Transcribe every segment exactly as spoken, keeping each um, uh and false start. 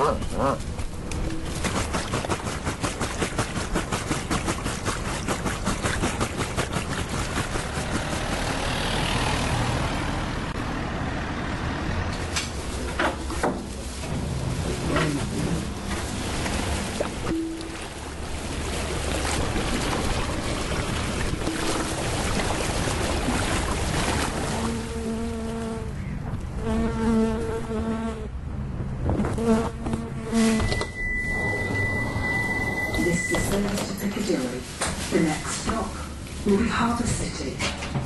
This descends to Piccadilly. The next stop will be Harbour City.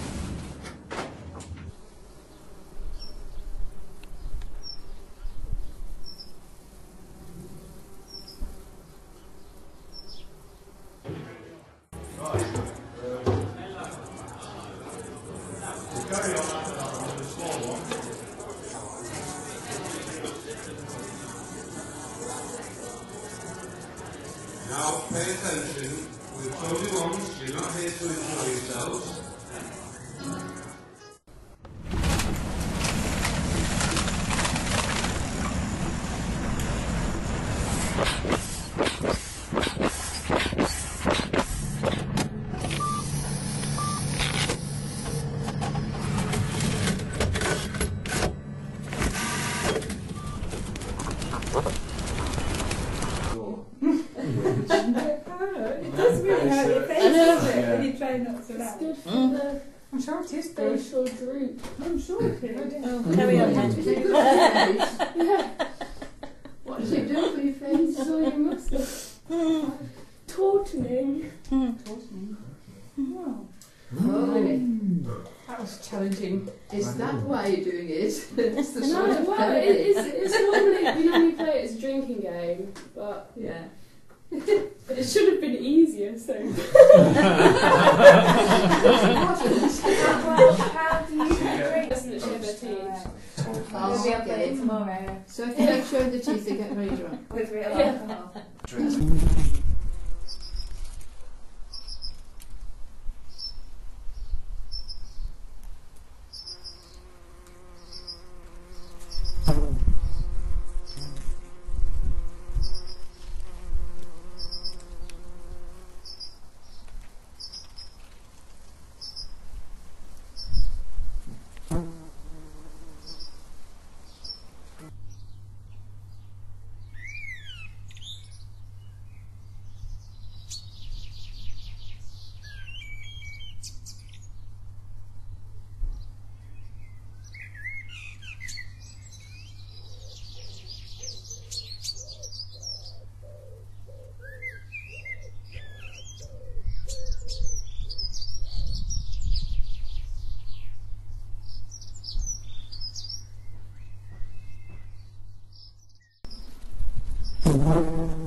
Now pay attention, we've told you once, you're not here to enjoy yourselves. It does really hurt your face, doesn't it, when you try not to laugh? It's good for the I'm sure it is good. facial droop. I'm sure it is. Oh, carry on then. Is it good for your face? Yeah. What does it do for your face? It's all your muscles. Taughtening. Oh. Oh. That was challenging. Is that why you're doing it? It's the No, sort of well, play. it is, it's normally, we normally play it as a drinking game, but Yeah. but it should have been easier, so. How do you drink? Doesn't it share their teeth? Oh, We'll be up okay. late tomorrow So if you don't show the teeth, they get very drunk. with real Yeah. alcohol. Thank you.